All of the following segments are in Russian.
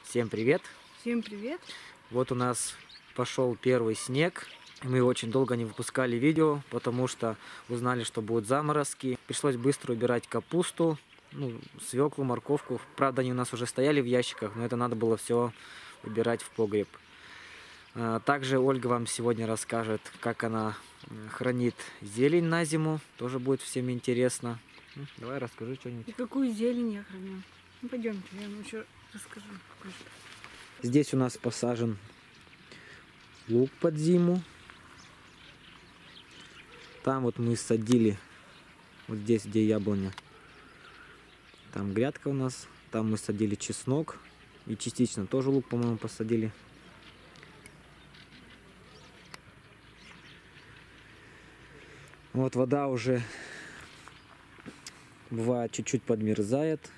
Всем привет! Всем привет! Вот у нас пошел первый снег. Мы очень долго не выпускали видео, потому что узнали, что будут заморозки. Пришлось быстро убирать капусту, свеклу, морковку. Правда, они у нас уже стояли в ящиках, но это надо было все убирать в погреб. Также Ольга вам сегодня расскажет, как она хранит зелень на зиму. Тоже будет всем интересно. Давай расскажи что-нибудь. И какую зелень я храню? Ну, пойдемте, я вам еще расскажу. Здесь у нас посажен лук под зиму. Там вот мы садили, вот здесь, где яблоня. Там грядка у нас. Там мы садили чеснок. И частично тоже лук, по-моему, посадили. Вот вода уже бывает чуть-чуть подмерзает.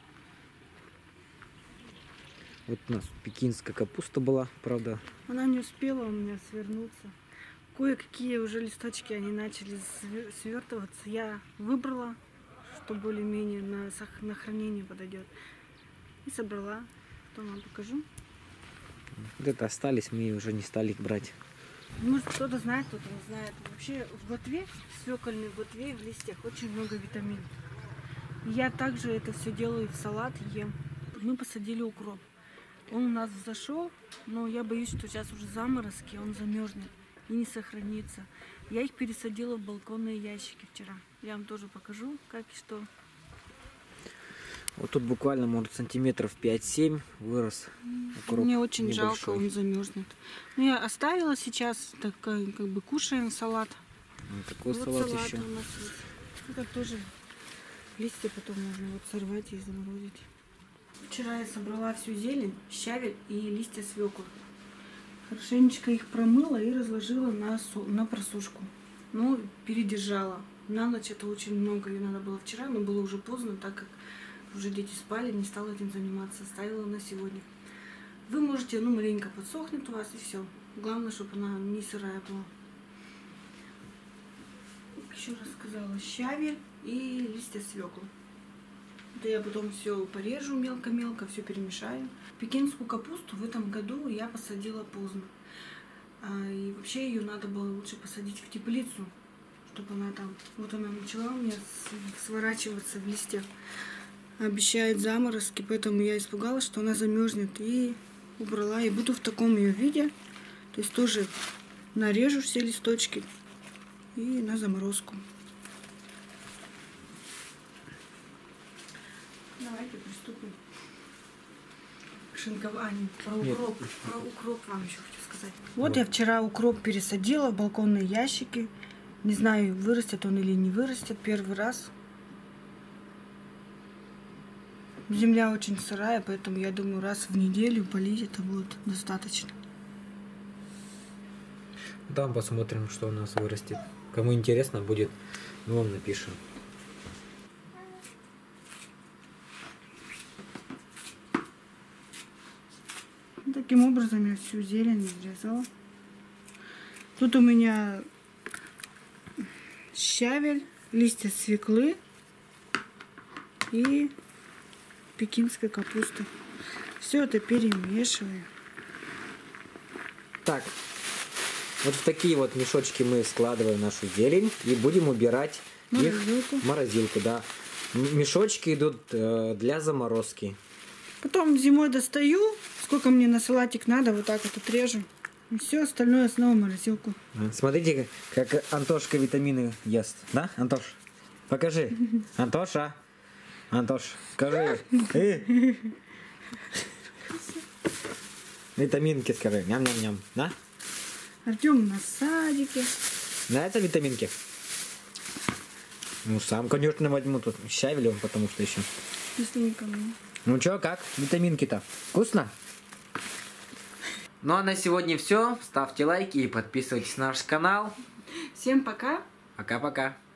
Вот у нас пекинская капуста была, правда. Она не успела у меня свернуться. Кое-какие уже листочки, они начали свертываться. Я выбрала, что более-менее на хранение подойдет. И собрала. Потом вам покажу. Вот это остались, мы уже не стали их брать. Может, кто-то знает, кто-то не знает. Вообще в ботве, в свекольной ботве, в листьях очень много витаминов. Я также это все делаю в салат, ем. Мы посадили укроп. Он у нас взошел, но я боюсь, что сейчас уже заморозки, он замерзнет и не сохранится. Я их пересадила в балконные ящики вчера. Я вам тоже покажу, как и что. Вот тут буквально, может, сантиметров 5-7 вырос укроп. Мне очень небольшой. жалко, он замерзнет. Но я оставила сейчас, так как бы кушаем салат. Вот такой вот салат салат еще. у нас есть. Это тоже листья потом можно вот сорвать и заморозить. Вчера я собрала всю зелень, щавель и листья свеклы. Хорошенечко их промыла и разложила на просушку. Но передержала. На ночь это очень много, ее надо было вчера, но было уже поздно, так как уже дети спали, не стала этим заниматься, оставила на сегодня. Вы можете, маленько подсохнет у вас и все. Главное, чтобы она не сырая была. Еще раз сказала, щавель и листья свеклы. Это я потом все порежу мелко-мелко, все перемешаю. Пекинскую капусту в этом году я посадила поздно. И вообще ее надо было лучше посадить в теплицу, чтобы она там... Вот она начала у меня сворачиваться в листьях. Обещает заморозки, поэтому я испугалась, что она замерзнет. И убрала. И буду в таком ее виде. То есть тоже нарежу все листочки и на заморозку. Давайте приступим к шинкованию. Про укроп вам еще хочу сказать. Вот я вчера укроп пересадила в балконные ящики. Не знаю, вырастет он или не вырастет. Первый раз. Земля очень сырая, поэтому я думаю, раз в неделю полить это будет достаточно. Там посмотрим, что у нас вырастет. Кому интересно будет, мы вам напишем. Таким образом я всю зелень изрезала. Тут у меня щавель, листья свеклы и пекинская капуста. Все это перемешиваю. Так, вот в такие вот мешочки мы складываем нашу зелень и будем убирать их в морозилку. Да. Мешочки идут для заморозки. Потом зимой достаю, сколько мне на салатик надо, вот так вот отрежу. И все остальное снова в морозилку. Смотрите, как Антошка витамины ест. Да, Антош? Покажи. Антоша. Антош, скажи. Витаминки скажи. Ням-ням-ням. Да? Артем на садике. Нравятся витаминки? Ну, сам, конечно, возьму тут. Щавелем, потому что еще. Вкусненько. Ну чё, как? Витаминки-то? Вкусно? Ну а на сегодня все. Ставьте лайки и подписывайтесь на наш канал. Всем пока. Пока-пока.